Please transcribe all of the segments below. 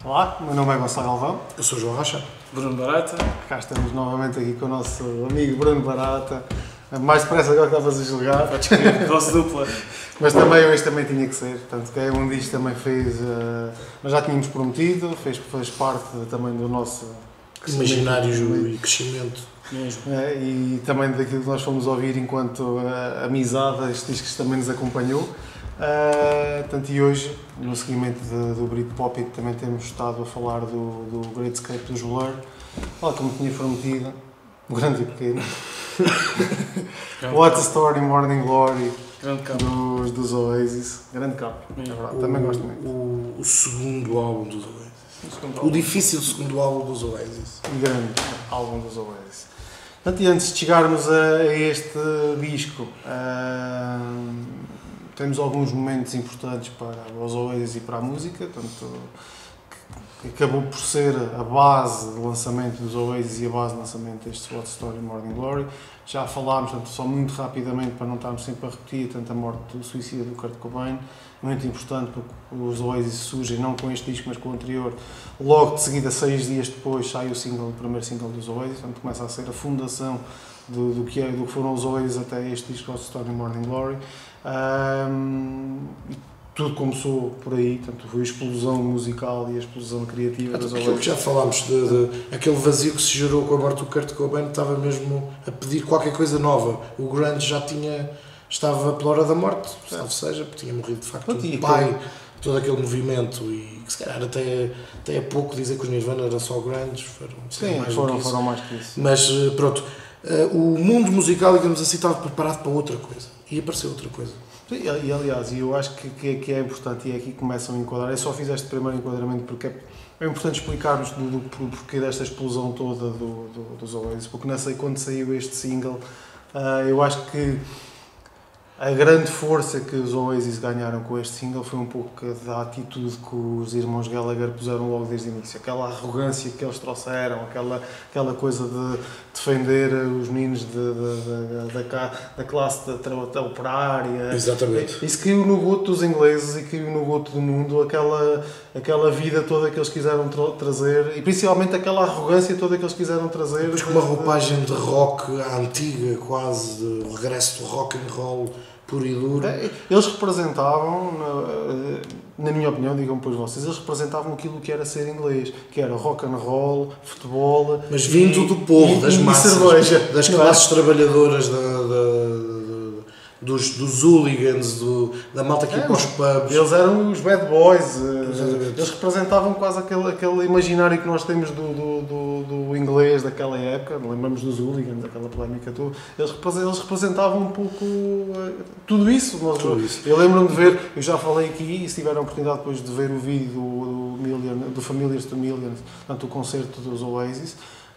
Olá, meu nome é Gonçalo Galvão. Eu sou João Rocha. Bruno Barata. Cá estamos novamente aqui com o nosso amigo Bruno Barata. Mais depressa agora que estavas a julgar. Podes escrever, dose dupla. Mas também hoje também tinha que ser. Portanto, que é um disto também fez. Nós já tínhamos prometido, fez parte também do nosso Imaginário e crescimento. E também daquilo que nós fomos ouvir enquanto amizade, este disco também nos acompanhou. E hoje, no seguimento do Britpop, também temos estado a falar do Greatscape dos Blur. Olha, como tinha prometido, grande e pequeno. What's a Story, Morning Glory, dos Oasis. Grande capa, é verdade, também gosto muito. O segundo álbum dos Oasis. O difícil segundo álbum dos Oasis. Grande álbum dos Oasis. Portanto, e antes de chegarmos a este disco, temos alguns momentos importantes para os Oasis e para a música, portanto, que acabou por ser a base de lançamento dos Oasis e a base de lançamento deste What's the Story, Morning Glory. Já falámos, portanto, só muito rapidamente para não estarmos sempre a repetir, tanto a morte do suicídio do Kurt Cobain, muito importante porque os Oasis surgem não com este disco, mas com o anterior. Logo de seguida, 6 dias depois, sai o primeiro single dos Oasis, portanto começa a ser a fundação do que foram os Oasis até este disco, What's the Story, Morning Glory. Tudo começou por aí, portanto, foi a explosão musical e a explosão criativa das Oasis. Já falámos aquele vazio que se gerou com a morte do Kurt Cobain, estava mesmo a pedir qualquer coisa nova. O grunge estava pela hora da morte, salvo seja, porque tinha morrido de facto o pai de todo aquele movimento e que se calhar até é pouco dizer que os Nirvana era só grunge, foram mais que isso. Mas pronto, o mundo musical, digamos assim, estava preparado para outra coisa e apareceu outra coisa. E aliás, eu acho que é importante, e é aqui que começam a enquadrar. Eu só fiz este primeiro enquadramento porque é importante explicarmos do porquê desta explosão toda dos Oasis, porque não sei quando saiu este single, eu acho que a grande força que os Oasis ganharam com este single foi um pouco da atitude que os irmãos Gallagher puseram logo desde o início. Aquela arrogância que eles trouxeram, aquela coisa de defender os meninos da classe da operária. Exatamente. Isso caiu no gosto dos ingleses e caiu no gosto do mundo, aquela vida toda que eles quiseram trazer e principalmente aquela arrogância toda que eles quiseram trazer. Mas com uma roupagem de rock à antiga, quase, de regresso do rock and roll puro e duro. Eles representavam, na minha opinião, digam depois vocês, eles representavam aquilo que era ser inglês, que era rock and roll, futebol... Mas vindo do povo, das massas, cerveja, das classes trabalhadoras, dos hooligans, da malta que ia para os pubs. Eles eram os bad boys, eles representavam quase aquele imaginário que nós temos do inglês daquela época, lembramos dos hooligans, aquela polémica toda, eles representavam um pouco tudo isso. Eu lembro-me de ver, eu já falei aqui, e se tiveram a oportunidade depois de ver o vídeo do Familiars to Millions, portanto o concerto dos Oasis,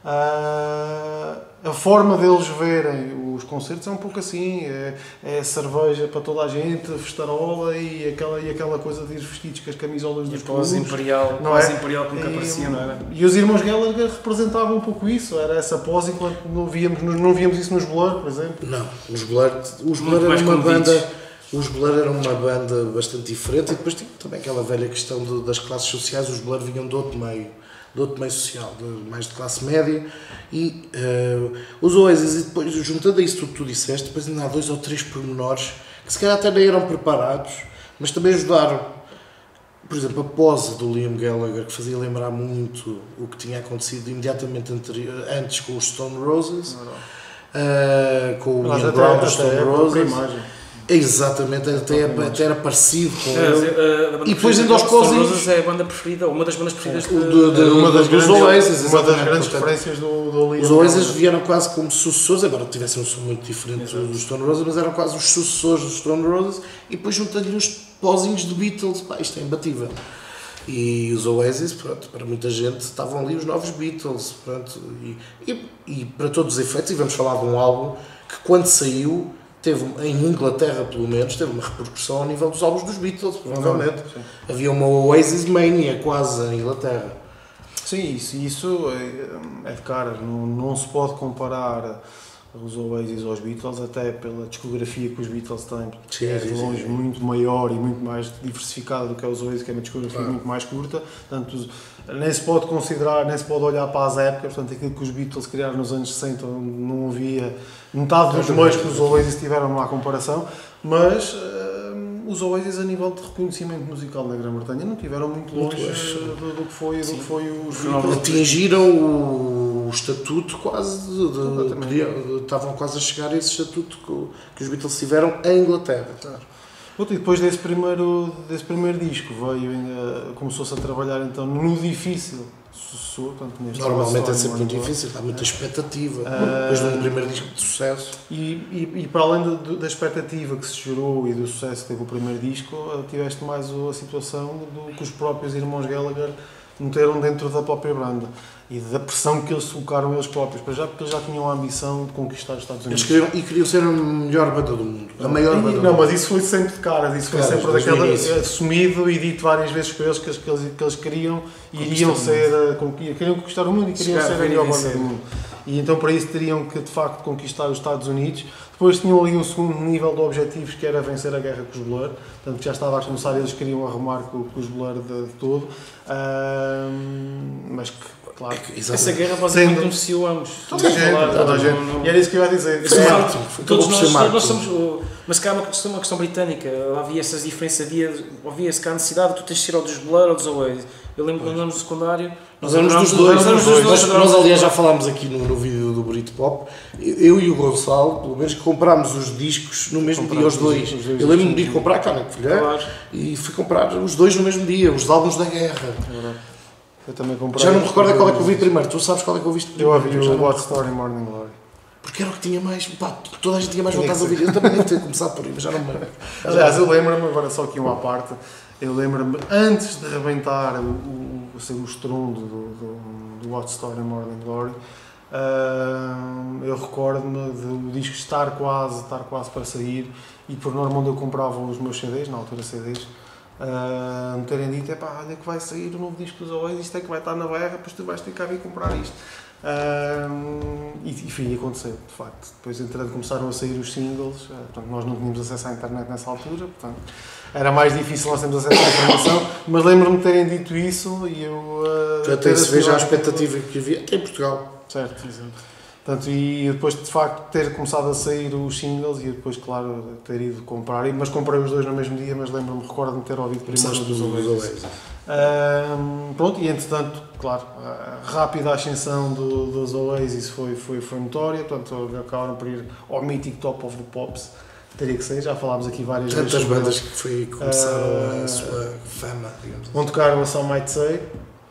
a forma deles verem os concertos é um pouco assim, é cerveja para toda a gente, festarola e aquela coisa de ir vestidos com as camisolas dos clubes. Imperial que nunca aparecia, não era? E os irmãos Gallagher representavam um pouco isso, era essa pose, enquanto não víamos isso nos Blur, por exemplo. Não, os Blur eram uma banda... Os Blur eram uma banda bastante diferente e depois tinha também aquela velha questão das classes sociais. Os Blur vinham de outro meio social, mais de classe média, e os Oasis, e depois, juntando a isso tudo que tu disseste, depois ainda há 2 ou 3 pormenores que se calhar até nem eram preparados, mas também ajudaram. Por exemplo, a pose do Liam Gallagher, que fazia lembrar muito o que tinha acontecido imediatamente antes com os Stone Roses, com o Ian Brown dos Stone Roses. Exatamente, até era parecido com e depois ainda aos Roses é a banda preferida, uma das bandas preferidas dos Oasis, uma das grandes referências do Liam. Os Oasis vieram quase como sucessores, embora tivessem um som muito diferente dos Stone Roses, mas eram quase os sucessores dos Stone Roses, e depois juntando-lhe uns pozinhos de Beatles, isto é imbatível. E os Oasis, pronto, para muita gente estavam ali os novos Beatles, pronto, e para todos os efeitos, e vamos falar de um álbum que quando saiu teve, em Inglaterra pelo menos, teve uma repercussão ao nível dos álbuns dos Beatles, provavelmente. Havia uma Oasis Mania quase em Inglaterra. Sim, isso é de cara, não se pode comparar os Oasis aos Beatles, até pela discografia que os Beatles têm, que Sim, é sim, de longe sim. muito maior e muito mais diversificada do que os Oasis, que é uma discografia muito mais curta. Portanto, nem se pode considerar, nem se pode olhar para as épocas. Portanto, aquilo que os Beatles criaram nos anos 60 não havia metade dos meios que os Oasis tiveram, não há comparação, mas os Oasis, a nível de reconhecimento musical na Grã-Bretanha, não tiveram muito longe do que foi os Beatles. Atingiram o estatuto quase estavam quase a chegar a esse estatuto que os Beatles tiveram em Inglaterra. E depois desse primeiro disco começou-se a trabalhar então no difícil sucessor. Normalmente é sempre muito difícil, há muita expectativa depois de um primeiro disco de sucesso. E para além da expectativa que se gerou e do sucesso que teve o primeiro disco, tiveste mais a situação que os próprios irmãos Gallagher meteram dentro da própria banda e da pressão que eles colocaram eles próprios, porque eles já tinham a ambição de conquistar os Estados Unidos. Eles queriam ser a melhor banda do mundo, a maior banda do mundo. Não, mas isso foi sempre de caras, isso foi sempre daquele assumido e dito várias vezes por eles que eles queriam e iriam queriam conquistar o mundo e queriam ser a melhor banda do mundo. E então para isso teriam que de facto conquistar os Estados Unidos. Depois tinham ali um segundo nível de objetivos que era vencer a guerra com os Blur, portanto que já estava a começar, eles queriam arrumar com os Blur de todo, mas que, claro, essa guerra basicamente beneficiou ambos. Toda a gente. E era isso que eu ia dizer. Todos nós somos, mas cá é uma questão britânica, havia essas diferenças, havia-se cá a necessidade de tu teres de ser ou dos Blur ou dos Oasis. Eu lembro quando andamos no secundário. Nós éramos dos dois. Nós, aliás, já falámos aqui no vídeo do Britpop. Eu e o Gonçalo, pelo menos, comprámos os discos no mesmo dia, os dois. Eu lembro-me de ir comprar cá na Covilhã e fui comprar os dois no mesmo dia, os álbuns da guerra. Eu também comprei. Já não me recordo qual é que eu vi primeiro. Tu sabes qual é que eu vi primeiro? Eu ouvi o What Story Morning Glory. Porque era o que tinha mais. Pá, toda a gente tinha mais vontade de ouvir. Eu também devo ter começado por aí, mas já não me lembro. Aliás, eu lembro-me, agora só aqui uma parte. Eu lembro-me, antes de arrebentar o estrondo do What Story Morning Glory, eu recordo-me do disco estar quase para sair e por norma onde eu comprava os meus CDs, na altura CDs, me terem dito, olha que vai sair o novo disco dos Oasis, isto é que vai estar na berra, depois tu vais ter que vir comprar isto. E foi acontecer, de facto. Depois, entretanto, começaram a sair os singles, portanto, nós não tínhamos acesso à internet nessa altura, portanto, era mais difícil nós termos acesso à informação, mas lembro-me de terem dito isso e eu... até se veja a expectativa que havia, até em Portugal. Certo, exato. Portanto, e depois de facto ter começado a sair os singles e depois, claro, ter ido comprar, mas comprei os dois no mesmo dia, mas lembro-me, recordo-me de ter ouvido primeiro dos Oasis. Pronto, e entretanto, claro, a rápida ascensão dos Oasis foi notória, portanto acabaram por ir ao mítico Top of the Pops, teria que ser, já falámos aqui várias vezes. Tantas bandas que começaram a sua fama, digamos assim. Onde tocaram a Some Might Say.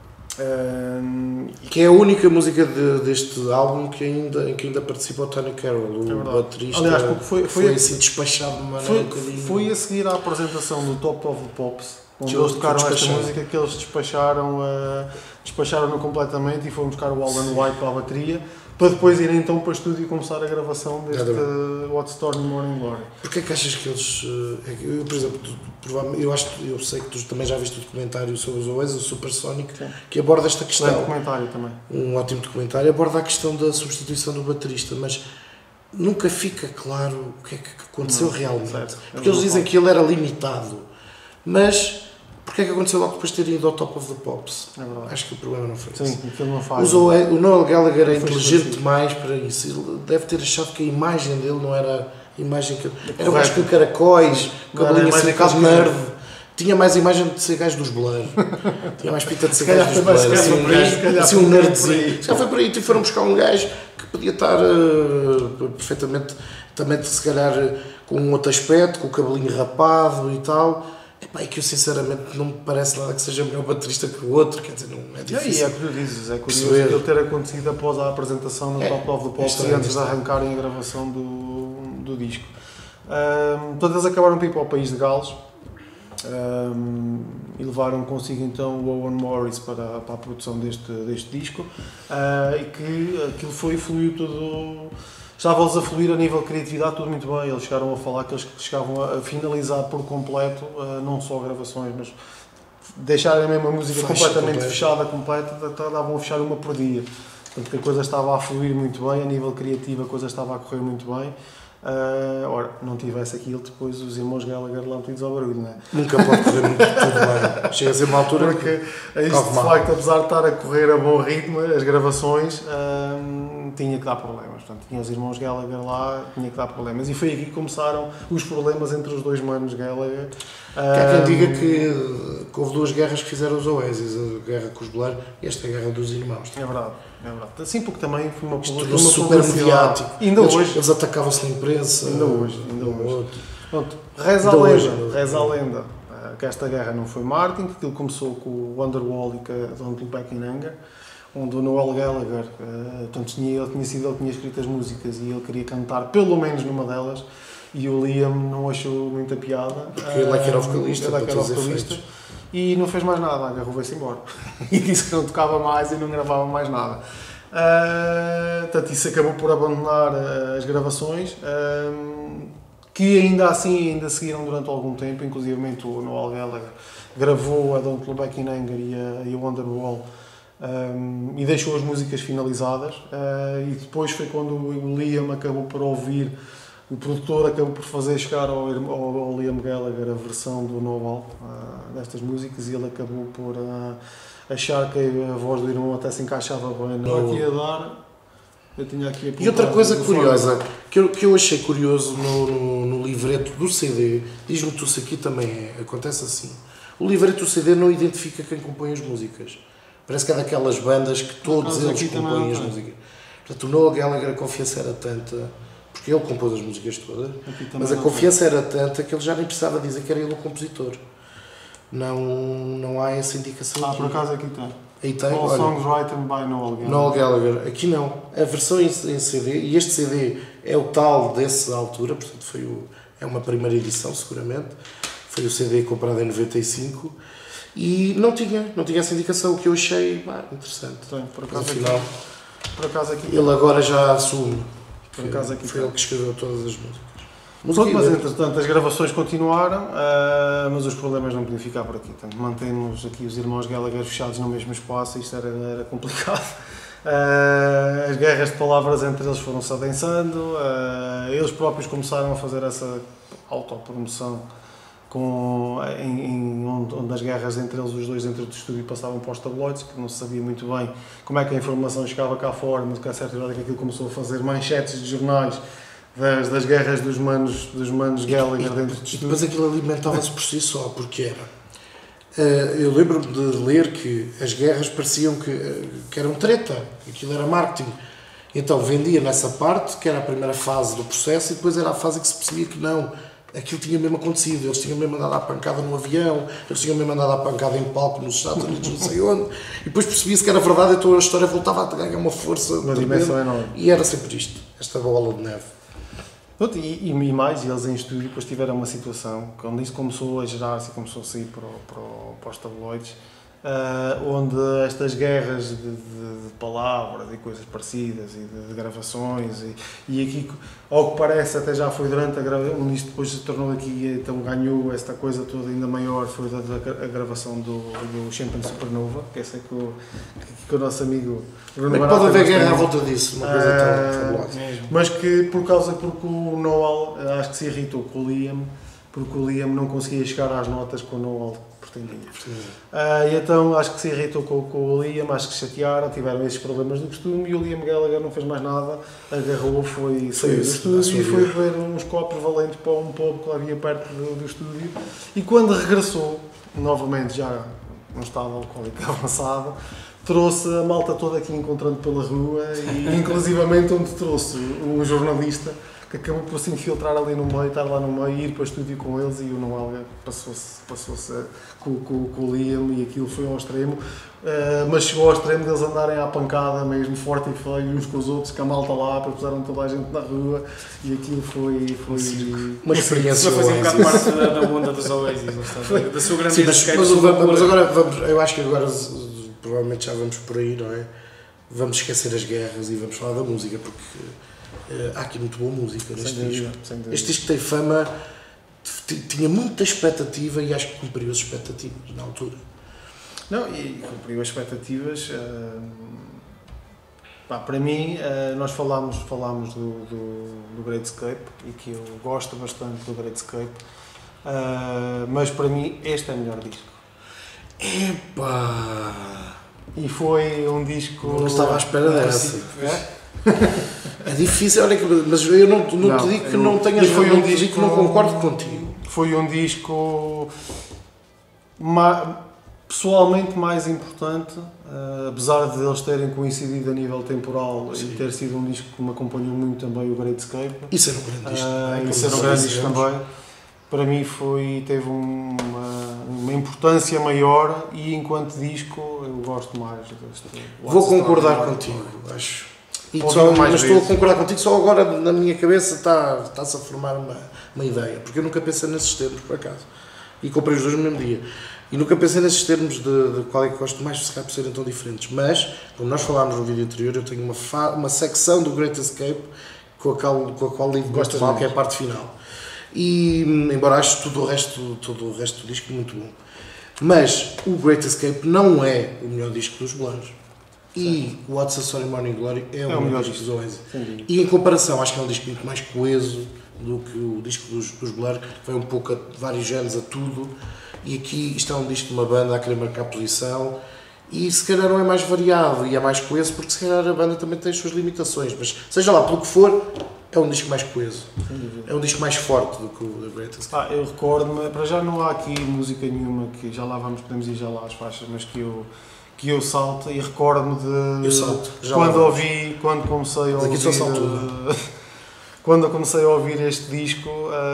Que é a única música deste álbum em que ainda participa o Tony Carroll, o baterista. Aliás, foi assim despachado de maneira um bocadinho. Foi a seguir à apresentação do Top of the Pops, onde eles tocaram esta música, que eles despacharam-no completamente e foram buscar o Alan White para a bateria, para depois irem então para o estúdio e começar a gravação deste What Story Morning Glory. Porquê é que achas que eles... Eu, por exemplo, eu sei que tu também já viste o documentário sobre os Oasis, o Supersonic, que aborda esta questão. Um documentário também. Um ótimo documentário, aborda a questão da substituição do baterista, mas nunca fica claro o que é que aconteceu realmente. Certo. Porque eles dizem que ele era limitado, mas... Porquê é que aconteceu logo depois de ter ido ao Top of the Pops? Acho que o problema não foi esse. Sim, aquilo não faz. O Noel Gallagher é inteligente demais para isso. Ele deve ter achado que a imagem dele não era a imagem que... Era um gajo com caracóis, cabelinho assim, um bocado nerd. Tinha mais imagem de ser gajo dos Blur. Tinha mais pinta de ser gajo dos Blur. Assim um nerdzinho. Já foi por aí, foram buscar um gajo que podia estar perfeitamente, também se calhar com um outro aspecto, com o cabelinho rapado e tal. É que eu sinceramente não me parece nada que seja melhor baterista que o outro, quer dizer, não é difícil. E é curioso, é curioso ele ter acontecido após a apresentação no Top of the Pops e antes de arrancarem a gravação do disco. Todos eles acabaram por ir para o país de Gales e levaram consigo então o Owen Morris para a produção deste disco e que aquilo fluiu tudo. Estava-lhes a fluir a nível de criatividade, tudo muito bem. Eles chegaram a falar que eles chegavam a finalizar por completo, não só gravações, mas deixarem a mesma música completamente fechada, completa, davam a fechar uma por dia. Portanto, que a coisa estava a fluir muito bem, a nível criativo a coisa estava a correr muito bem. Ora, não tivesse aquilo, depois os irmãos Gallagher lá metidos ao barulho, não é? Nunca pode correr muito tudo bem. Chega a ser uma altura porque isto de facto, apesar de estar a correr a bom ritmo, as gravações tinha que dar problemas. Portanto, tinha os irmãos Gallagher lá, tinha que dar problemas. E foi aqui que começaram os problemas entre os dois manos Gallagher. Há quem diga que houve duas guerras que fizeram os Oasis, a guerra com os Blur e esta guerra dos irmãos. É verdade, é verdade. Sim, porque também foi uma super mediático. Ainda hoje. Eles atacavam-se na imprensa. Ainda hoje. Pronto, reza a lenda que esta guerra não foi Martin, que aquilo começou com o Wonderwall e com a Don't Look Back in Anger, onde o Noel Gallagher, ele tinha escrito as músicas e ele queria cantar pelo menos numa delas, e o Liam não achou muita piada. Porque ele é que era o vocalista, e não fez mais nada, agarrou-se embora. E disse que não tocava mais e não gravava mais nada. Portanto, isso acabou por abandonar as gravações, que ainda assim ainda seguiram durante algum tempo, inclusive o Noel Gallagher gravou a Don't Look Back in Anger e a Wonderwall, e deixou as músicas finalizadas, e depois foi quando o Liam acabou por ouvir, o produtor acabou por fazer chegar ao Liam Gallagher a versão do Noel destas músicas, e ele acabou por achar que a voz do irmão até se encaixava bem. Não aqui a dar, eu tinha aqui a e outra coisa curiosa, que eu achei curioso no livreto do CD, diz-me tu se aqui também acontece assim, o livreto do CD não identifica quem compõe as músicas. Parece que é daquelas bandas que todos eles compõem as músicas. Portanto, o Noel Gallagher, a confiança era tanta, porque ele compôs as músicas todas, mas a confiança era tanta que ele já nem precisava dizer que era ele o compositor. Não há essa indicação aqui. Por acaso aqui tem. Aí tem, All songs written by Noel Gallagher. Noel Gallagher. Aqui não. A versão em CD, e este CD é o tal dessa altura, portanto é uma primeira edição seguramente, foi o CD comprado em 95, e não tinha essa indicação, o que eu achei interessante. Tem, por acaso aqui. Ele agora já assume. Por acaso aqui foi ele que escreveu todas as músicas. Mas entretanto as gravações continuaram, mas os problemas não podiam ficar por aqui. Portanto, mantemos aqui os irmãos Gallagher fechados no mesmo espaço, isto era complicado. As guerras de palavras entre eles foram-se adensando, eles próprios começaram a fazer essa autopromoção, onde as guerras entre eles, os dois dentro do estúdio, passavam para os tabloides, que não se sabia muito bem como é que a informação chegava cá fora, mas que a certa hora que aquilo começou a fazer manchetes de jornais das guerras dos manos Gallagher dentro do estúdio. Mas aquilo alimentava-se por si só, porque era. Eu lembro-me de ler que as guerras pareciam que eram treta, aquilo era marketing. Então vendia nessa parte, que era a primeira fase do processo, e depois era a fase que se percebia que não. Aquilo tinha mesmo acontecido, eles tinham mesmo andado à pancada no avião, eles tinham mesmo andado à pancada em palco nos Estados Unidos, não sei onde, e depois percebia-se que era verdade, então a história voltava a ganhar uma força, uma dimensão enorme. E era sempre isto, esta bola de neve. E mais, eles em estúdio depois tiveram uma situação, quando isso começou a gerar-se e começou a sair para os tabloides, onde estas guerras de palavras e coisas parecidas e de gravações e aqui, ao que parece, até já foi durante a gravação, onde isto depois se tornou aqui, então ganhou esta coisa toda ainda maior, foi a gravação do Champagne Supernova, que é essa que o nosso amigo Bruno Barata, pode haver guerra à volta disso, uma coisa tão mas que porque o Noel acho que se irritou com o Liam, porque o Liam não conseguia chegar às notas com o Noel pretendia. E então acho que se irritou com o Liam, acho que chatearam, tiveram esses problemas do costume, e o Liam Gallagher não fez mais nada, agarrou, saiu do estúdio e foi ver uns copos valentes para um povo que lá havia perto do estúdio, e quando regressou, novamente já num estado alcoólico avançado, trouxe a malta toda aqui encontrando pela rua, e inclusivamente onde trouxe um jornalista que acabou por se infiltrar ali no meio, estar lá no meio, ir para o estúdio com eles, e o Noel passou-se com o Liam, e aquilo foi ao extremo, mas chegou ao extremo deles andarem à pancada mesmo, forte e feio, uns com os outros, que a malta lá, puseram toda a gente na rua, e aquilo foi uma experiência. Foi fazer um bocado parte da onda dos Oasis, da sua grande mas agora eu acho que agora provavelmente já vamos por aí, não é? Vamos esquecer as guerras e vamos falar da música, porque há aqui muito boa música neste disco. Este disco tem fama, tinha muita expectativa e acho que cumpriu as expectativas na altura. Não, e cumpriu as expectativas Para mim, nós falámos do Great Escape e que eu gosto bastante do Great Escape, mas para mim este é o melhor disco. Epá! E foi um disco... Não estava à espera dessa. É difícil, olha, mas eu não te digo que não tenhas foi um disco que não concordo contigo. Foi um disco pessoalmente mais importante, apesar de eles terem coincidido a nível temporal. Sim. E ter sido um disco que me acompanhou muito também, o Great Escape. Isso era um grande disco. Isso era um grande disco também. Para mim teve uma importância maior e enquanto disco eu gosto mais deste. Vou concordar contigo, acho. Mas estou a concordar contigo, só agora na minha cabeça está-se a formar uma ideia, porque eu nunca pensei nesses termos, por acaso, e comprei os dois no mesmo dia, e nunca pensei nesses termos de qual é que gosto mais, se calhar por serem tão diferentes, mas, como nós falámos no vídeo anterior, eu tenho uma secção do Great Escape com a qual lido muito mal, que é a parte final, e embora acho todo o resto do disco muito bom, mas o Great Escape não é o melhor disco dos Blur. E o What's a Story Morning Glory é o melhor disco dos Oasis. E em comparação, acho que é um disco muito mais coeso do que o disco dos Blur, que vai um pouco a vários géneros, a tudo. E aqui isto é um disco de uma banda a querer marcar posição. E se calhar não é mais variado e é mais coeso, porque se calhar a banda também tem as suas limitações. Mas seja lá, pelo que for, é um disco mais coeso. É um disco mais forte do que o The Greatest. Eu recordo-me, para já não há aqui música nenhuma, que já lá podemos ir já lá às faixas, mas que eu salto e recordo-me de quando comecei a ouvir quando eu comecei a ouvir este disco,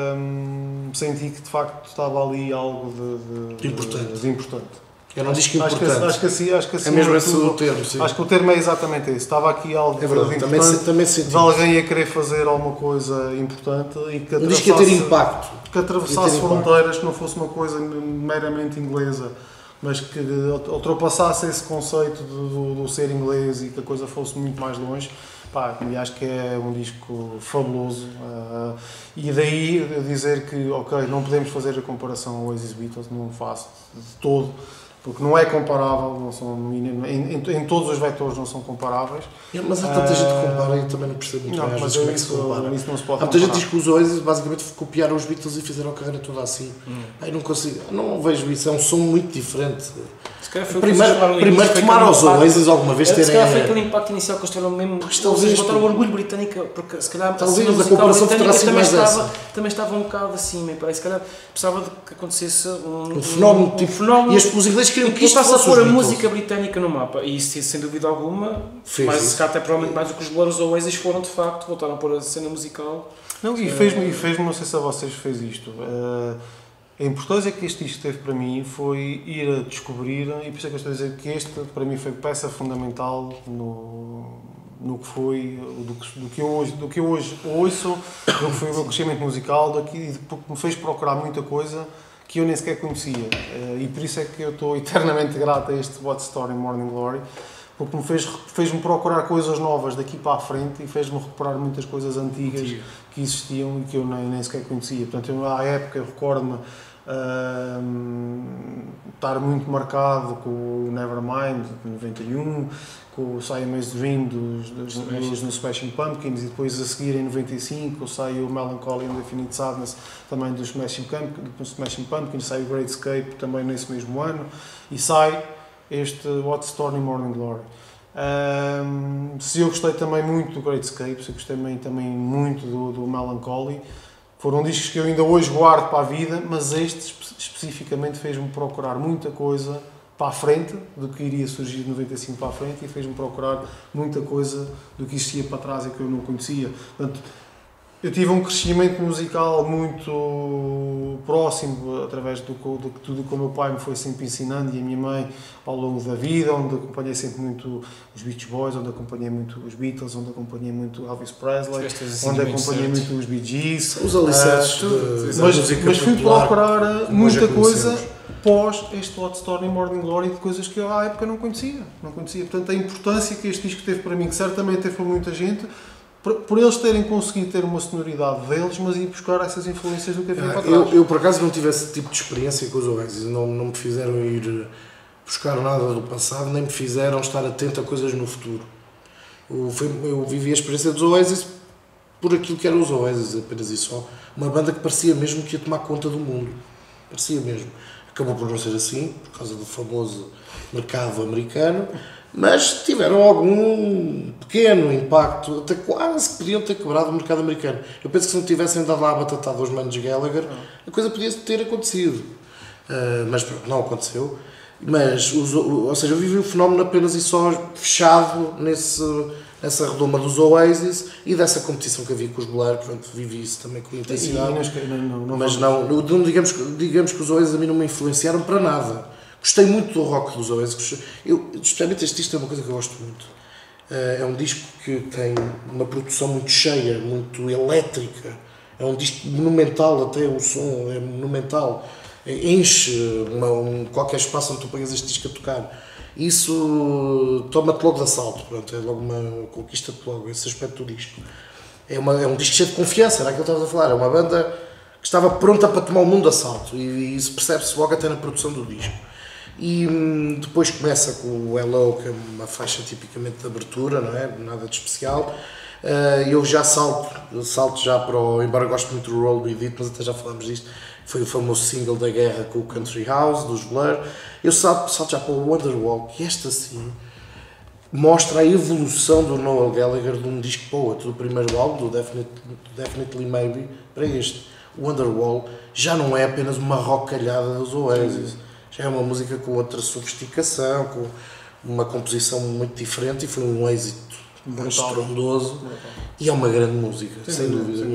senti que de facto estava ali algo de importante. Era um disco importante. Acho que assim é mesmo esse o termo, sim. Acho que o termo é exatamente esse. Estava aqui algo de importante, também de alguém a querer fazer alguma coisa importante e que um disco ia ter impacto. Que atravessasse fronteiras, que não fosse uma coisa meramente inglesa, mas que ultrapassasse esse conceito do ser inglês e que a coisa fosse muito mais longe. E acho que é um disco fabuloso. E daí dizer que, ok, não podemos fazer a comparação ao Oasis Beatles, não faço de todo, porque não é comparável, não são, em todos os vetores não são comparáveis. Mas há tanta gente que compara e eu também não percebo muito bem como é que se compara. Isso não se pode há muita gente que diz que os Oasis basicamente copiaram os Beatles e fizeram a carreira toda assim. Eu não consigo, não vejo isso, é um som muito diferente. Primeiro tomaram os Oasis alguma vez terem... Se calhar foi aquele impacto inicial que eles tiveram mesmo, eles botaram o orgulho britânico, porque se calhar talvez a comparação britânica também estava um bocado acima, e se calhar precisava de que acontecesse um fenómeno, e os ingleses queriam que isto fosse a pôr a música britânica no mapa, e isso sem dúvida alguma, mas se calhar até provavelmente mais do que os Blur, os Oasis foram de facto, voltaram a pôr a cena musical. Não, e fez-me, não sei se a vocês fez isto. A importância que este disco teve para mim foi ir a descobrir, e por isso é que eu estou a dizer que este para mim foi peça fundamental no que foi, do que eu hoje ouço, do que foi o meu crescimento musical, porque me fez procurar muita coisa que eu nem sequer conhecia. E por isso é que eu estou eternamente grato a este What's the Story Morning Glory, porque fez-me procurar coisas novas daqui para a frente e fez-me recuperar muitas coisas antigas que existiam e que eu nem sequer conhecia. Portanto, à época, eu recordo-me estar muito marcado com o Nevermind, de 91, com o Siamese Dream dos Smashing Pumpkins, e depois a seguir, em 95, sai o Melancholy and Infinite Sadness, também dos Smashing Pumpkins, sai o Great Escape, também nesse mesmo ano, e sai este What's the Story Morning Glory. Se eu gostei também muito do Great Escape, se eu gostei também muito do Melancholy, foram discos que eu ainda hoje guardo para a vida, mas este especificamente fez-me procurar muita coisa para a frente, do que iria surgir de 95 para a frente, e fez-me procurar muita coisa do que existia para trás e que eu não conhecia. Portanto, eu tive um crescimento musical muito próximo através de tudo que o meu pai me foi sempre ensinando e a minha mãe ao longo da vida, onde acompanhei sempre muito os Beach Boys, onde acompanhei muito os Beatles, onde acompanhei muito Elvis Presley, onde acompanhei muito os Bee Gees, os alicerces mas fui procurar muita coisa pós este What's the Story Morning Glory, de coisas que eu à época não conhecia. Portanto, a importância que este disco teve para mim, que certamente teve para muita gente, por eles terem conseguido ter uma sonoridade deles, mas ir buscar essas influências do que havia para trás. Eu por acaso não tive esse tipo de experiência com os Oasis, não me fizeram ir buscar nada do passado, nem me fizeram estar atento a coisas no futuro. Eu vivi a experiência dos Oasis por aquilo que eram os Oasis, apenas e só. Uma banda que parecia mesmo que ia tomar conta do mundo. Parecia mesmo. Acabou por não ser assim, por causa do famoso mercado americano, mas tiveram algum pequeno impacto, até quase que podiam ter quebrado o mercado americano. Eu penso que se não tivessem dado lá a batatada aos manos Gallagher, a coisa podia ter acontecido. Mas pronto, não aconteceu. Mas, ou seja, eu vivi o fenómeno apenas e só fechado nessa redoma dos Oasis e dessa competição que havia com os Blur, portanto vivi isso também com intensidade. Mas digamos que os Oasis a mim não me influenciaram para nada. Gostei muito do rock dos Oasis. Especialmente este disco é uma coisa que eu gosto muito. É um disco que tem uma produção muito cheia, muito elétrica. É um disco monumental, até o som é monumental. Enche qualquer espaço onde tu ponhas este disco a tocar. Isso toma-te logo de assalto, pronto, é logo uma conquista-te logo, esse aspecto do disco. É um disco cheio de confiança, era aquilo que eu estava a falar, é uma banda que estava pronta para tomar o mundo de assalto e isso percebe-se logo até na produção do disco. E depois começa com o Hello, que é uma faixa tipicamente de abertura, não é? Nada de especial. Eu já salto já para o, embora goste muito do Roll With It, mas até já falámos disto, foi o famoso single da guerra com o Country House, dos Blur. Eu salto já para o Wonderwall, que esta sim mostra a evolução do Noel Gallagher de um disco para o outro, do primeiro álbum, do Definitely Maybe, para este. O Wonderwall já não é apenas uma rockalhada dos Oasis, já é uma música com outra sofisticação, com uma composição muito diferente e foi um êxito estrondoso e é uma grande música, sem dúvida.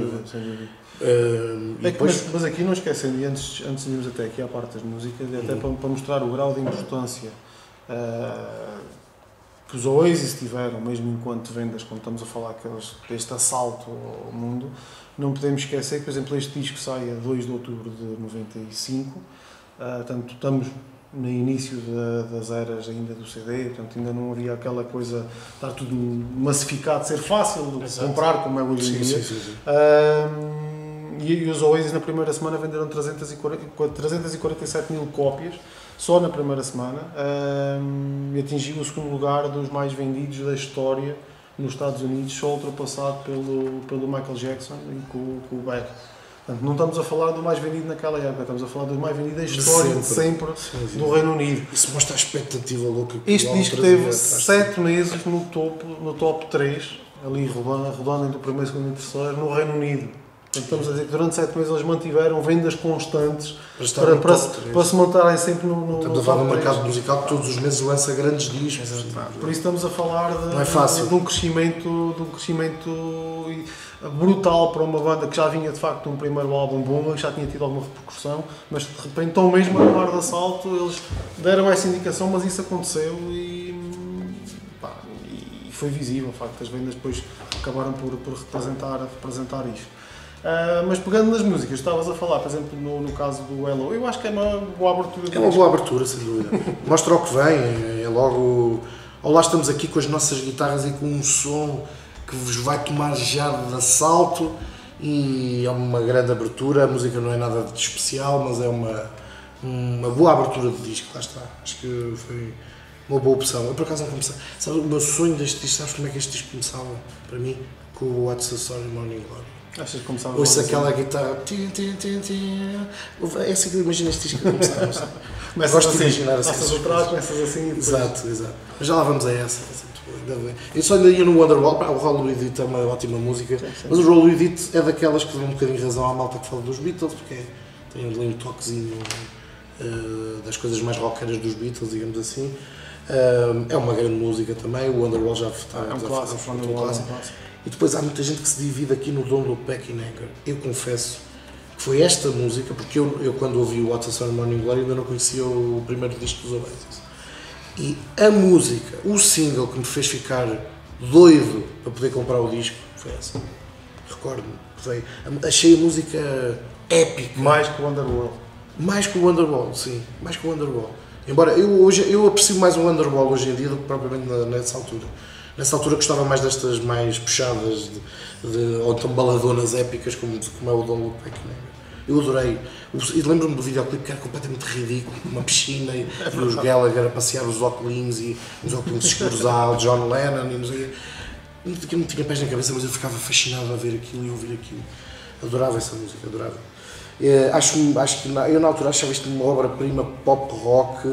Mas aqui não esquecem, e antes de irmos até aqui à parte das músicas, até para mostrar o grau de importância que os Oasis tiveram, mesmo enquanto vendas, quando estamos a falar deste assalto ao mundo, não podemos esquecer que, por exemplo, este disco sai a 2 de outubro de 95, portanto estamos no início das eras ainda do CD, portanto ainda não havia aquela coisa de estar tudo massificado, ser fácil de comprar, como é hoje em dia. E os Oasis na primeira semana venderam 347 mil cópias, só na primeira semana, e atingiu o segundo lugar dos mais vendidos da história nos Estados Unidos, só ultrapassado pelo Michael Jackson e com o Beck. Portanto, não estamos a falar do mais vendido naquela época, estamos a falar do mais vendido da história de sempre do Reino Unido. Isso mostra a expectativa louca que este disco teve 7 meses no top 3, ali rodando entre o primeiro, segundo e terceiro, no Reino Unido. Portanto, estamos a dizer que durante 7 meses eles mantiveram vendas constantes para se manterem sempre no estamos a falar de um mercado musical que todos os meses lança grandes discos. Por isso estamos a falar de um crescimento brutal para uma banda que já vinha de facto de um primeiro álbum bom, que já tinha tido alguma repercussão, mas de repente estão mesmo a tomar de assalto, eles deram essa indicação, mas isso aconteceu e foi visível, de facto, as vendas depois acabaram por representar isto. Mas pegando nas músicas, estavas a falar, por exemplo, no caso do Hello, eu acho que é uma boa abertura. É uma boa abertura, sem dúvida. Mostra o que vem, é logo... Olá, estamos aqui com as nossas guitarras e com um som que vos vai tomar já de assalto e é uma grande abertura. A música não é nada de especial, mas é uma boa abertura de disco, lá está. Acho que foi uma boa opção. Eu por acaso não comecei. Sabe, o meu sonho deste disco, sabes como é que este disco começava para mim? Com o What's the Story Morning Glory. Achas que começava ouço aquela guitarra. É assim que eu imagino este disco a começar. Gosto de imaginar assim. Passas atrás, começas assim e depois... Exato. Mas já lá vamos a essa. Eu só ainda ia no Wonderwall. O Roll With It é uma ótima música. Mas o Roll With It é daquelas que dão um bocadinho razão à malta que fala dos Beatles, porque tem ali um toquezinho das coisas mais rockeiras dos Beatles, digamos assim. É uma grande música também. O Wonderwall já está. É um clássico. E depois há muita gente que se divide aqui no Don't Look Back in Anger. Eu confesso que foi esta música, porque eu quando ouvi o What's the Story Morning Glory ainda não conhecia o primeiro disco dos Oasis. E a música, o single que me fez ficar doido para poder comprar o disco foi essa. Recordo-me. Achei a música épica. Mais que o Wonderwall. Mais que o Wonderwall, sim. Mais que o Wonderwall. Embora eu aprecio mais o Wonderwall hoje em dia do que propriamente nessa altura. Nessa altura gostava mais destas mais puxadas, ou então baladonas épicas, como é o Don't Look Back in Anger. Eu adorei. E lembro-me do videoclipe que era completamente ridículo, uma piscina e os Gallagher a passear os óculos e os óculos escuros ao John Lennon e não sei. não tinha pés na cabeça, mas eu ficava fascinado a ver aquilo e ouvir aquilo. Adorava essa música, adorava. Acho que eu na altura achava isto uma obra-prima pop rock,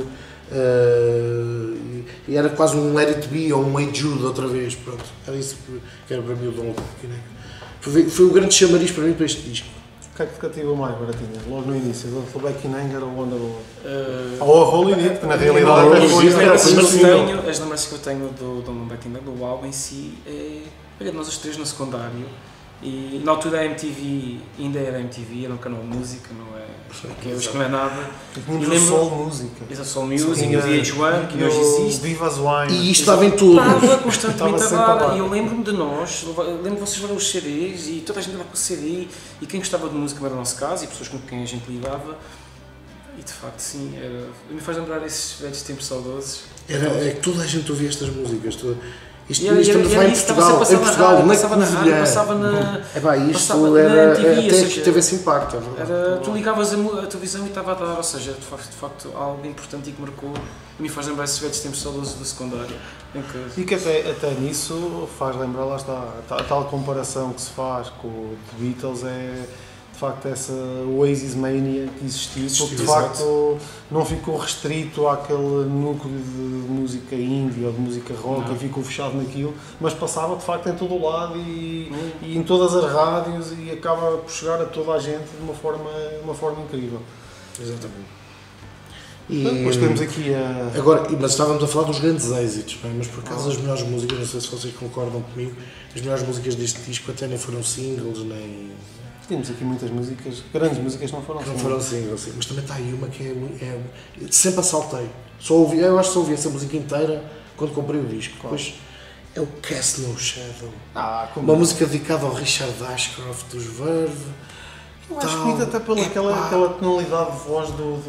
e era quase um Let It Be ou um Hey Jude outra vez, pronto. Era isso que era para mim o Don't Look Back in Anger. Foi o grande chamariz para mim para este disco. O que é que te cativou mais, Baratinha? Logo no início, Don't Look Back in Anger ou Wonderwall? Ou a Holy Deep, que na realidade até foi as lembranças que eu tenho do Don't Look Back in Anger, do álbum em si, olha, nós os três no secundário, e na altura a MTV, ainda era MTV, era um canal de música, não é? Que hoje não é nada. E Soul Música. Exato, Soul Music, o VH1, que hoje existe. Divas Wine. E isto estava em tudo. Estava constantemente a dar. E eu lembro-me de nós, lembro de vocês levaram os CDs e toda a gente andava com o CD. E quem gostava de música era o nosso caso e pessoas com quem a gente lidava. E de facto, sim, me faz lembrar esses velhos tempos saudosos. É que toda a gente ouvia estas músicas. Isto estamos em Portugal, passava na rádio, passava na isto era MTV, até que teve esse impacto. Tu ligavas a televisão e estava a dar, ou seja, de facto algo importante e que marcou, e me faz lembrar esses velhos tempos saudosos do secundário. E que até nisso faz lembrar, lá está, a tal comparação que se faz com o The Beatles de facto essa Oasis Mania que existiu, porque de facto não ficou restrito àquele núcleo de música indie ou de música rock e ficou fechado naquilo, mas passava de facto em todo o lado e em todas as rádios e acaba por chegar a toda a gente de uma forma incrível. Exatamente. E depois temos aqui Agora, mas estávamos a falar dos grandes êxitos, mas por acaso as melhores músicas, não sei se vocês concordam comigo, as melhores músicas deste disco até nem foram singles, nem... Temos aqui muitas músicas, grandes músicas não foram singles. Não foram singles, sim. Mas também está aí uma que sempre a saltei. Eu acho que só ouvi essa música inteira quando comprei o disco. Depois é o Cast No Shadow. Uma música dedicada ao Richard Ashcroft dos Verve. Eu acho bonito até pela aquela tonalidade de voz do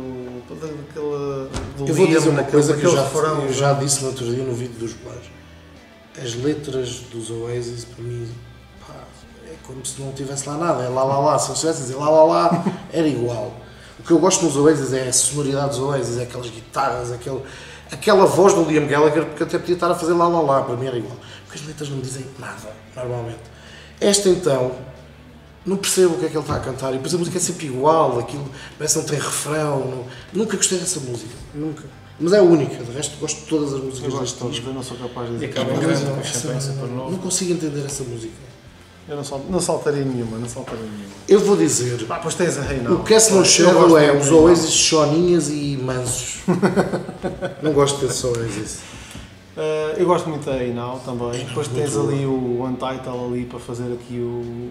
eu vou dizer uma coisa que eu já disse no outro dia no vídeo dos Blur. As letras dos Oasis, para mim, é como se não tivesse lá nada. É lá lá lá. Se eu estivesse a dizer lá lá lá, era igual. O que eu gosto nos Oasis é a sonoridade dos Oasis, é aquelas guitarras, aquela voz do Liam Gallagher, porque até podia estar a fazer lá lá lá, para mim era igual. Porque as letras não me dizem nada, normalmente. Esta então, não percebo o que é que ele está a cantar, e depois a música é sempre igual, aquilo parece que não tem refrão. Nunca gostei dessa música, nunca. Mas é a única, de resto gosto de todas as músicas deste disco. Eu não sou capaz de dizer. Não consigo entender essa música. Eu não saltaria nenhuma, Eu vou dizer, pois tens a Rei, não. o Cast No Shadow é os Oasis choninhas e mansos. Não gosto desses Oasis. Eu gosto muito da Hey Now também. Depois tens ali o Untitled ali para fazer aqui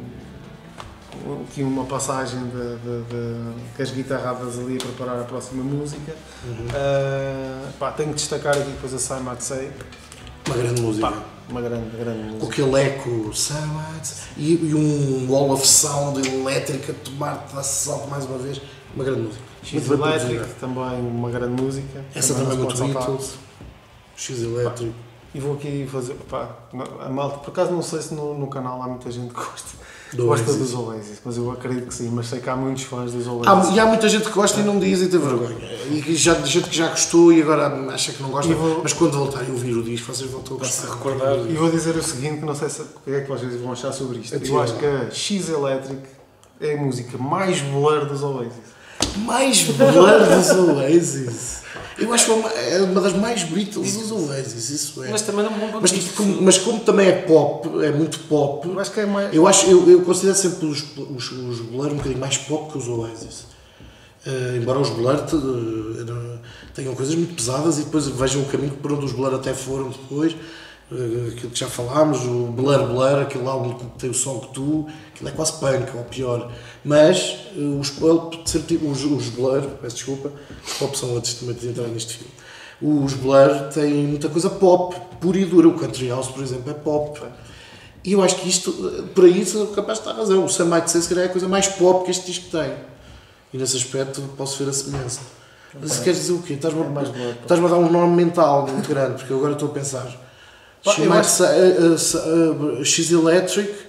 uma passagem com as guitarradas ali a preparar a próxima música. Tenho que destacar aqui depois a Some Might Say. Uma grande música. Uma grande música. Com aquele eco e um wall of sound elétrica a tomar-te a salto mais uma vez. Uma grande música. She's Electric, também uma grande música. Essa também é muito Beatles. She's Electric. E vou aqui fazer. A malta, por acaso não sei se no canal há muita gente que gosta dos Oasis, mas eu acredito que sim, mas sei que há muitos fãs dos Oasis. E há muita gente que gosta e não diz e tem vergonha. E gente que já gostou e agora acha que não gosta, mas quando voltarem a ouvir o disco, vocês voltam a gostar. E vou dizer o seguinte, que não sei o que é que vocês vão achar sobre isto. Eu acho que a She's Electric é a música mais Blur dos Oasis. Mais Blur dos Oasis? Eu acho que é uma das mais Beatles dos Oasis, isso é. Mas também não é mas como também é pop, é muito pop. Eu acho que é mais. Eu considero sempre os Blur um bocadinho mais pop que os Oasis. Embora os Blur tenham coisas muito pesadas e depois vejam o caminho por onde os Blur até foram depois. Aquilo que já falámos, o Blur, aquele álbum que tem o som que tu, aquilo é quase punk, ou pior. Mas os Blur, peço desculpa, os pop são outros também de entrar neste filme. Os Blur têm muita coisa pop, pura e dura. O Country House, por exemplo, é pop. E eu acho que isto, por aí, sou capaz de estar a razão. O Some Might Say, se calhar, é a coisa mais pop que este disco tem. E nesse aspecto posso ver a semelhança. Mas se queres dizer o quê? Estás-me a dar um nome mental muito grande, porque eu agora estou a pensar. She's Electric,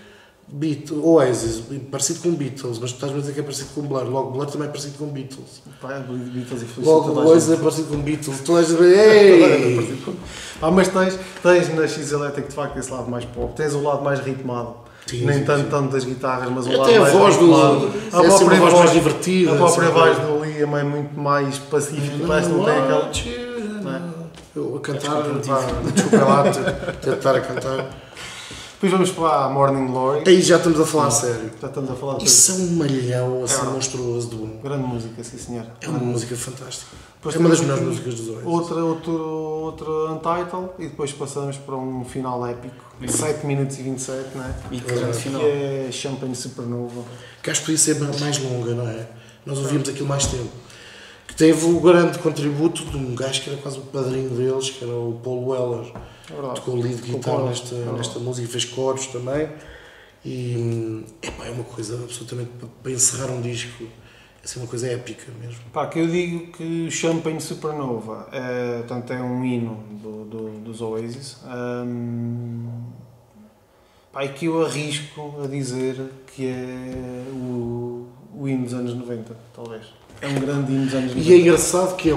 Oasis, parecido com Beatles, mas tu estás a dizer que é parecido com Blur. Logo, Blur também é parecido com Beatles. Beatles e logo, Oasis é parecido com Beatles. Tu és a ver, mas tens na X-Electric de facto esse lado mais pop. Tens o lado mais ritmado. Sim, nem tanto das guitarras, mas o lado até mais a voz ritmado. A própria voz mais divertida. A própria voz do Liam é muito mais pacífica. Parece que não tem aquela... Eu a cantar, desculpa lá, tentar a cantar. Depois vamos para a Morning Glory. Aí já estamos a falar a sério. Já estamos a falar de isso é um malhão assim monstruoso de bom. Grande música, sim senhor. É uma música fantástica. É uma das melhores músicas dos Oasis. Outra Untitled e depois passamos para um final épico. 7 minutos e 27, não é? E que grande final. Que é Champagne Supernova. Que acho que podia ser mais longa, não é? Nós ouvíamos aquilo mais tempo. Que teve o grande contributo de um gajo que era quase o padrinho deles, que era o Paul Weller. Tocou o lead de guitarra nesta música, fez coros também. E é uma coisa absolutamente para encerrar um disco. É uma coisa épica mesmo. Que eu digo que o Champagne Supernova portanto, é um hino dos Oasis. E que eu arrisco a dizer que é o hino dos anos 90, talvez. É um grande hino dos anos 90. E é engraçado que é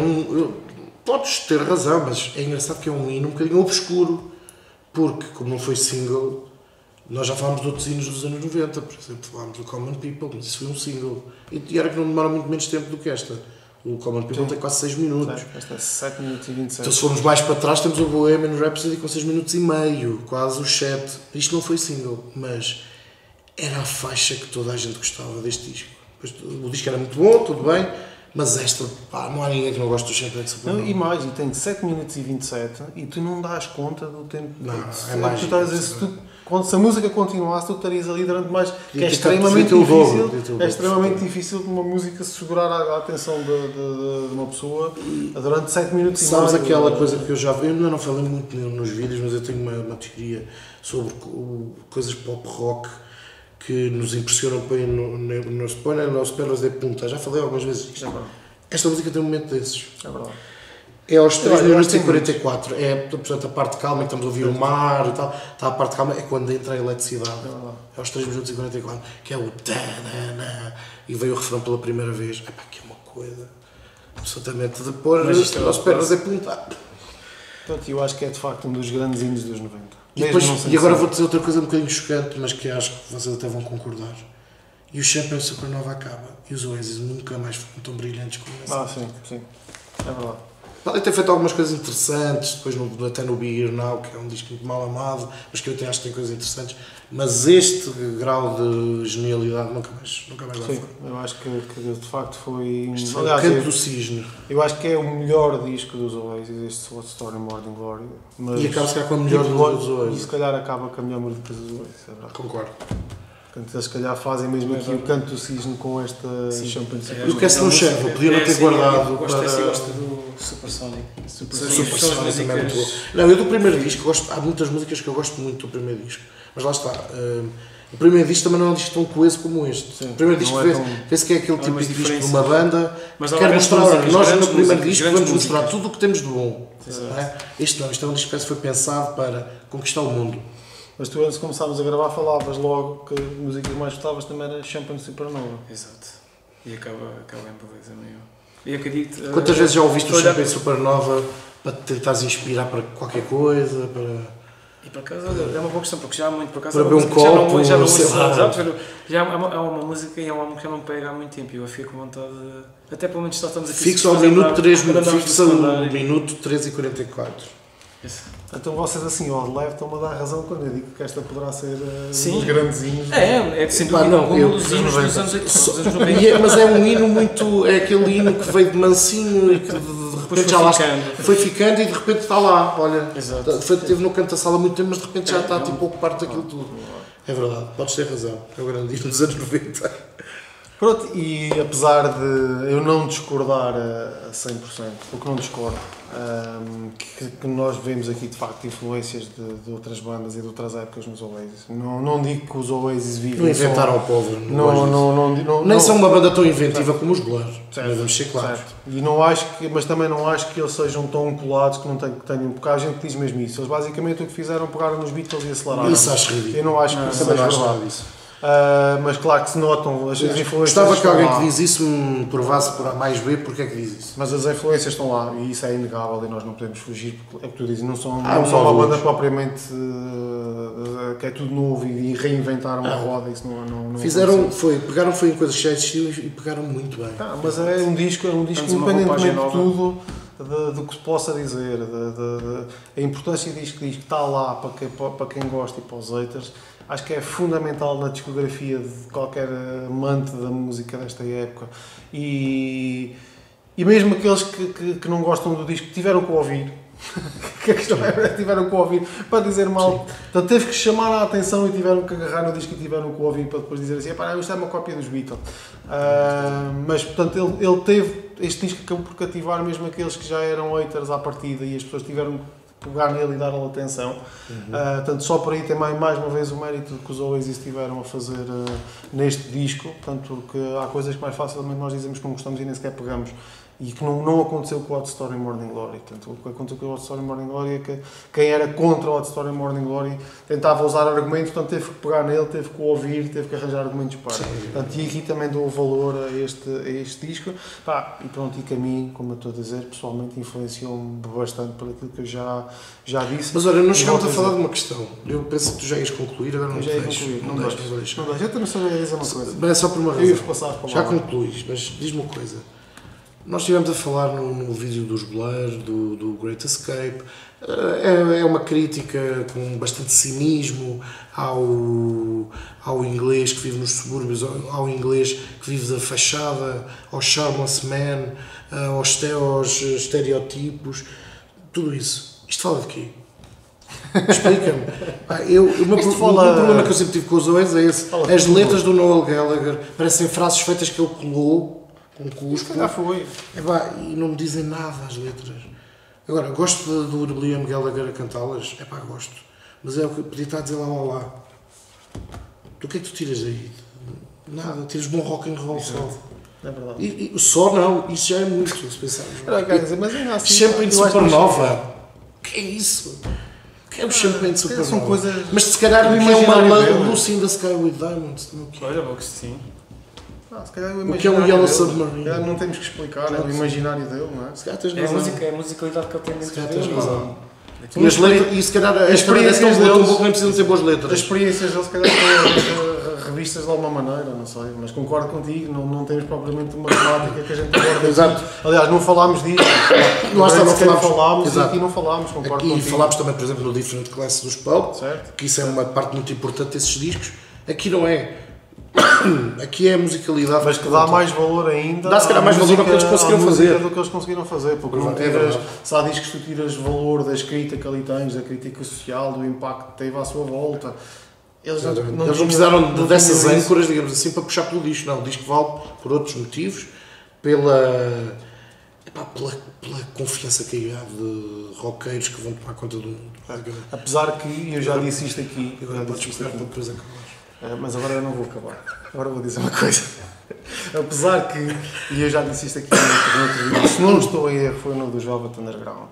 podes ter razão, mas é engraçado que é um hino um bocadinho obscuro. Porque, como não foi single, nós já falámos de outros hinos dos anos 90, por exemplo, falámos do Common People, mas isso foi um single. E era que não demora muito menos tempo do que esta. O Common People tem quase 6 minutos. Esta é 7 minutos e 27. Então, se formos mais para trás, temos o Bohemian Rhapsody com 6 minutos e meio, quase os 7. Isto não foi single, mas era a faixa que toda a gente gostava deste disco. O disco era muito bom, tudo bem, mas esta, não há ninguém que não goste do Champagne Supernova. E mais, e tem 7 minutos e 27 e tu não dás conta do tempo. Não, é mais. Tu estás a dizer, se a música continuasse, tu estarias ali durante mais. Que é extremamente difícil. É extremamente difícil de uma música segurar a atenção de uma pessoa durante 7 minutos e meio. Sabes aquela coisa que eu ainda não falei muito nos vídeos, mas eu tenho uma teoria sobre coisas pop rock que nos impressionam põe no Spells de Punta. Já falei algumas vezes isto. Esta música tem um momento desses. É verdade. É aos 3 minutos e 44. É, portanto, a parte calma, que estamos a ouvir o mar e tal. Está a parte calma, é quando entra a eletricidade. É aos 3 minutos e 44. Que é o tanana. E veio o refrão pela primeira vez. Que é uma coisa absolutamente de pôr aos Spells de Punta. Portanto, eu acho que é de facto um dos grandes hinos dos 90. E agora vou dizer outra coisa um bocadinho chocante, mas que acho que vocês até vão concordar. E o Champagne Supernova acaba. E os Oasis nunca mais foram tão brilhantes como essa. Sim. É verdade. Podem ter feito algumas coisas interessantes, depois até no Big Here Now, que é um disco muito mal amado, mas que eu até acho que tem coisas interessantes. Mas este grau de genialidade nunca mais lá foi. Eu acho que de facto foi... Aliás, o Canto do Cisne. Eu acho que é o melhor disco dos Oasis, este What Story Morning Glory. E acaba se calhar com a melhor dos Oasis. E se calhar acaba com a melhor música dos Oasis, é verdade. Concordo. Portanto, eles se calhar fazem mesmo aqui o Canto do Cisne com esta Champagne Supernova. E o Cast no Chef, podia não ter guardado para... Gosto do Supersonic. Supersonic também é muito bom. Não, eu do primeiro disco, há muitas músicas que eu gosto muito do primeiro disco. Mas lá está, o primeiro disco também não é um disco tão coeso como este. Sim, o primeiro disco vê-se que é aquele tipo de disco de uma banda que quer mostrar, nós no primeiro disco vamos mostrar tudo o que temos de bom. Este não, este é um disco que foi pensado para conquistar o mundo. Mas tu antes de começarmos a gravar falavas logo que a música que mais gostavas também era Champagne Supernova. Exato. E acaba em beleza meio. E acredito... Quantas vezes já ouviste o Champagne Supernova para te tentares inspirar para qualquer coisa? E por acaso, olha, é uma boa questão, porque já há muito, por acaso, para beber um copo, já não há uma música e é um álbum que já não pega há muito tempo e eu fico com vontade de... Até pelo menos só estamos aqui... Fixa o minuto 3, fixa o minuto 3 e 44. Isso. Então vocês assim, ó, de leve, estão-me a dar razão quando eu digo que esta poderá ser um dos grandes hinos. É sem dúvida alguma dos hinos dos anos 80. Mas é um hino muito... É aquele hino que veio de mansinho e que de repente já lá foi ficando e de repente está lá, olha. Exato. Esteve no canto da sala muito tempo, mas de repente já está tipo pouco parte daquilo tudo. É verdade, podes ter razão. É o grande hino dos anos 90. Pronto, e apesar de eu não discordar a 100%, porque não discordo, que nós vemos aqui de facto influências de outras bandas e de outras épocas nos Oasis. Não digo que os Oasis vivem. Não inventaram o povo. Nem são uma banda tão inventiva como os Blur. Vamos ser claros. E mas também não acho que eles sejam tão colados que não tenham. Porque há gente que diz mesmo isso. Eles basicamente o que fizeram pegaram nos Beatles e aceleraram. Isso acho ridículo. Eu não acho que isso é verdade. mas claro que se notam as influências. Gostava que alguém que diz isso me provasse por A mais B porque é que diz isso. Mas as influências estão lá e isso é inegável e nós não podemos fugir, porque é o que tu dizes, não são uma banda propriamente que é tudo novo e reinventaram a roda. Isso não fizeram, pegaram em coisas que já existiam e pegaram muito bem. Mas é um disco independentemente de tudo, do que se possa dizer, a importância disto que está lá para quem gosta e para os haters. Acho que é fundamental na discografia de qualquer amante da música desta época e mesmo aqueles que não gostam do disco tiveram que ouvir, que a questão é tiveram que ouvir para dizer mal, então teve que chamar a atenção e tiveram que agarrar no disco e tiveram que ouvir para depois dizer assim, isto é uma cópia dos Beatles, mas portanto ele teve, este disco acabou por cativar mesmo aqueles que já eram haters à partida e as pessoas tiveram pegar nele e dar-lhe atenção. Portanto, só por aí tem mais uma vez o mérito que os Oasis tiveram a fazer neste disco, portanto, que há coisas que mais facilmente nós dizemos que não gostamos e nem sequer pegamos. E que não aconteceu com o Hot Story Morning Glory. Portanto, o que aconteceu com o Hot Story Morning Glory é que quem era contra o Hot Story Morning Glory tentava usar argumentos, portanto teve que pegar nele, teve que ouvir, teve que arranjar argumentos para. Portanto, e aqui também dou valor a este disco. E pronto, e que a mim, como eu estou a dizer, pessoalmente influenciou-me bastante por aquilo que eu já disse. Mas olha, não chegámos a falar de uma questão. Eu penso que tu já ias concluir, agora não te deixo. Não deixo. Eu também só ia dizer uma coisa. Mas é só por uma razão. Já concluís, mas diz-me uma coisa. Nós estivemos a falar no vídeo dos Blur, do Great Escape. É uma crítica com bastante cinismo ao inglês que vive nos subúrbios, ao inglês que vive da fachada, ao charmless man, aos estereotipos, tudo isso. Isto fala de quê? Explica-me. O problema que eu sempre tive com os Oasis é esse. As letras do Noel Gallagher parecem frases feitas que ele colou com cuspo. E não me dizem nada as letras. Agora, gosto do Liam Gallagher a cantá-las? Gosto. Mas é o que podia estar a dizer lá. Tu o que é que tu tiras aí? Nada, tiras bom rock and roll só. É verdade. E só não, isso já é muito, se pensarmos. Mas ainda assim, Champagne de Supernova. O que é isso? O que é o Champagne de Supernova? São coisas... Mas se calhar não é uma Lucy in the Sky with Diamonds. Olha, vou que sim. Se calhar o que é um Yellow Submarine? Não temos que explicar, é o imaginário dele, não é? Se calhar tens razão. É a musicalidade que ele tem dentro dele. E se calhar as experiências dele nem precisam ter boas letras. As experiências dele, se calhar, estão revistas de alguma maneira, não sei, mas concordo contigo, não temos propriamente uma temática que a gente aborda. Exato. Aliás, não falámos disto. Nós não falámos. E aqui não falámos, concordo contigo. E falámos também, por exemplo, no Different Class dos Pulp, certo, que isso é uma parte muito importante desses discos. Aqui não é. Aqui é a musicalidade. Mas que dá mais valor ainda. Dá se calhar mais valor ao que eles conseguiram fazer. Do que eles conseguiram fazer, porque não tiras, se há discos que tu tiras valor da escrita que ali tens, da crítica social, do impacto que teve à sua volta. Eles não precisaram dessas âncoras, digamos assim, para puxar pelo disco. Não, o disco vale por outros motivos, pela confiança que há de roqueiros que vão tomar conta do mundo. Apesar que, eu já disse isto aqui, depois acabar. Mas agora eu não vou acabar. Agora vou dizer uma coisa. Apesar que, e eu já disse isto aqui no outro vídeo, se não estou em erro, foi no do Velvet Underground.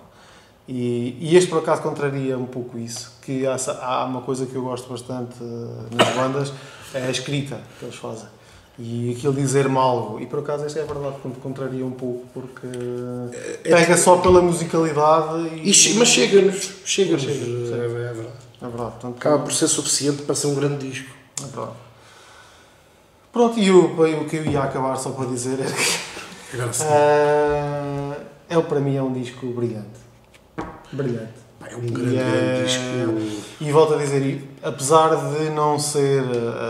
E este por acaso contraria um pouco isso, que há uma coisa que eu gosto bastante nas bandas, é a escrita que eles fazem. E aquilo dizer-me algo, e por acaso esta é a verdade, contraria um pouco, porque pega só pela musicalidade mas chega-nos. É verdade. É verdade. Portanto, acaba por ser suficiente para ser um grande disco. É verdade. Pronto, e o que eu ia acabar só para dizer é que para mim é um disco brilhante. É um grande disco. E volto a dizer, apesar de não ser...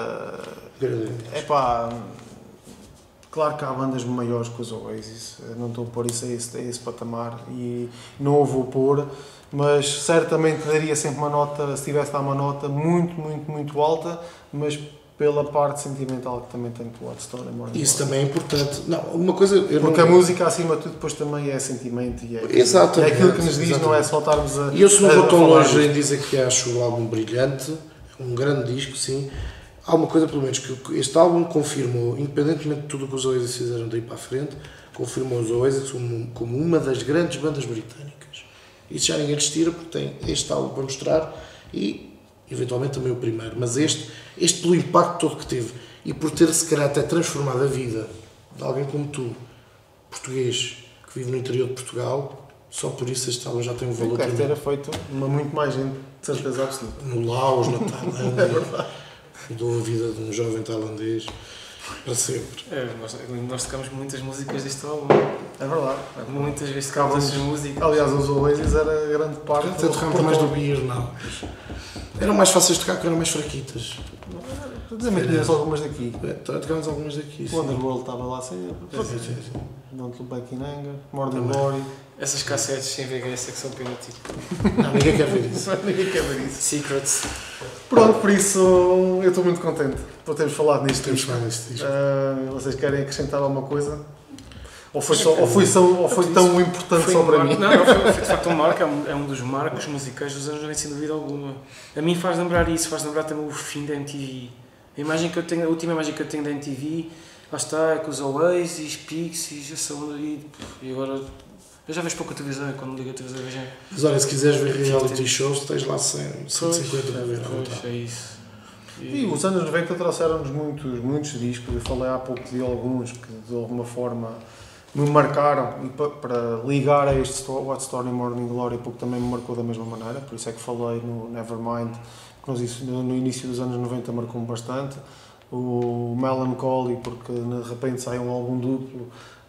claro que há bandas maiores que os Oasis, não estou a pôr isso a esse patamar e não o vou pôr, mas certamente daria sempre uma nota, se tivesse a dar uma nota muito, muito, muito alta, mas pela parte sentimental que também tem pelo Hot Story Morning Glory. Isso também é importante. Não, uma coisa... Porque a música, acima de tudo, depois também é sentimento e é aquilo que nos diz, não é só estarmos a... E eu, se não vou tão longe em dizer que acho o álbum brilhante, um grande disco, sim, há uma coisa, pelo menos, que este álbum confirmou, independentemente de tudo o que os Oasis fizeram daí para a frente, confirmou os Oasis como uma das grandes bandas britânicas. Isso já ninguém lhes tira, porque tem este álbum para mostrar e eventualmente também o primeiro, mas este pelo impacto todo que teve e por ter se calhar até transformado a vida de alguém como tu, português, que vive no interior de Portugal, só por isso este álbum já tem um valor tremendo. Deve ter feito muito mais gente, de certeza absoluta. No Laos, na Tailândia, é verdade. Mudou a vida de um jovem tailandês para sempre. Nós tocamos muitas músicas deste álbum. É verdade. Muitas vezes tocámos essas músicas. Aliás, os Oasis era grande parte. Até tocámos mais do Beer, não. Eram mais fáceis de tocar porque eram mais fraquitas. Também conheço algumas daqui. Tocámos algumas daqui. O Underworld estava lá sempre. Sim. Don't Look Back in Anger, Morning Glory. Essas cassetes sem VHS é que são pena, tipo. Não, ninguém quer ver isso. Ninguém quer ver isso. Secrets. Pronto, por isso eu estou muito contente por termos falado nisto. Temos falado nisto. Vocês querem acrescentar alguma coisa? Ou foi tão importante só para mim? Não, foi de facto um marco, é um dos marcos musicais dos anos 90, sem dúvida alguma. A mim faz lembrar isso, faz lembrar também o fim da MTV. A última imagem que eu tenho da MTV, lá está, é com os Oasis, Pixies, essa onda e agora. Eu já vejo pouco a televisão, quando ligo a televisão vejo. Mas olha, se quiseres ver reality shows, tens lá 150 para ver. É isso. E os anos 90 trouxeram-nos muitos discos. Eu falei há pouco de alguns que de alguma forma me marcaram, e para ligar a este What Story Morning Glory, porque também me marcou da mesma maneira, por isso é que falei no Nevermind, que no início dos anos 90 marcou-me bastante. O Melancholy, porque de repente sai um álbum duplo,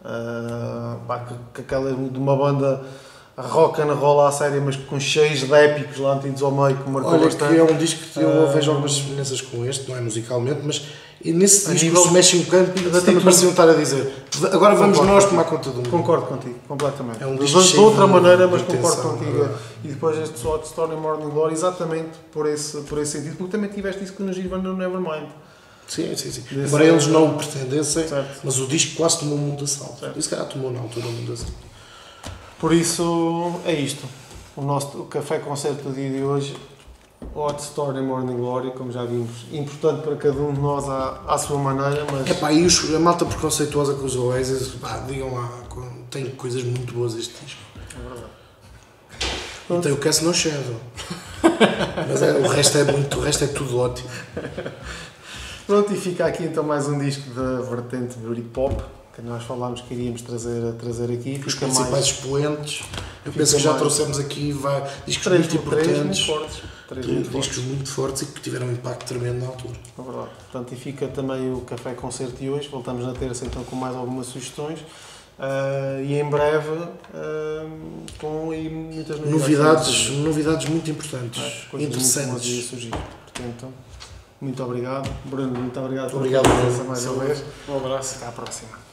que aquela de uma banda rock and roll à série, mas com cheios de épicos lá antigos ao meio, que marcou bastante. Que é um disco que eu vejo algumas semelhanças com este, não é musicalmente, mas nesse disco o Smashing Pumpkins também pareciam estar a dizer agora vamos nós tomar conta do mundo. Concordo contigo, completamente. É um disco de outra maneira, mas de concordo intenção, contigo. E depois este What Story Morning Glory, exatamente por esse sentido, porque também tiveste isso que nos Ivan no Nevermind. Sim. Embora eles não o pretendessem, certo. Mas o disco quase tomou o mundo de assalto. Isso que tomou na altura o mundo de assalto. Por isso, é isto. O café concerto do dia de hoje, What Story Morning Glory, como já vimos, importante para cada um de nós à sua maneira, mas... E a malta preconceituosa com os Oasis, digam lá, tem coisas muito boas este disco. É verdade. E tem o Cast No Shadow. Mas o resto é tudo ótimo. Pronto, e fica aqui então mais um disco da vertente Britpop, que nós falámos que iríamos trazer aqui. Os principais expoentes, eu penso que já trouxemos aqui discos muito importantes, discos muito fortes e que tiveram um impacto tremendo na altura. É verdade. Portanto, e fica também o Café Concerto de hoje, voltamos na terça então com mais algumas sugestões. E em breve com muitas novidades muito importantes, interessantes. Portanto, muito obrigado. Bruno, muito obrigado. Obrigado mais uma vez. Um abraço. Até à próxima.